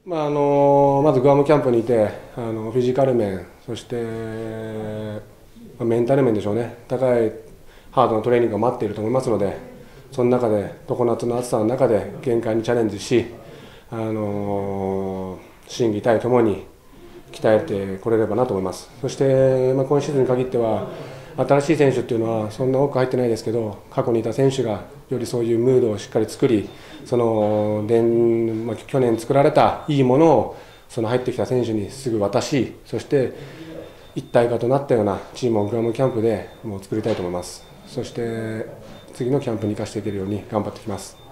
まずグアムキャンプにいてフィジカル面、そして、メンタル面でしょうね、高いハードなトレーニングが待っていると思いますので、その中で常夏の暑さの中で限界にチャレンジし、心技体ともに鍛えてこれればなと思います。そして、今シーズンに限っては新しい選手っていうのはそんな多く入ってないですけど、過去にいた選手がよりそういうムードをしっかり作り、去年作られたいいものをその入ってきた選手にすぐ渡し、そして一体化となったようなチームをグアムキャンプでもう作りたいと思います。そして次のキャンプに生かしていけるように頑張ってきます。